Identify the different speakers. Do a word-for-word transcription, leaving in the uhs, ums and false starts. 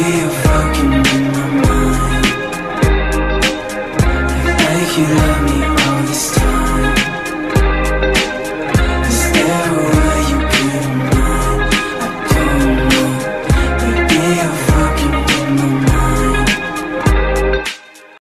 Speaker 1: you're fucking with my mind. Like, like you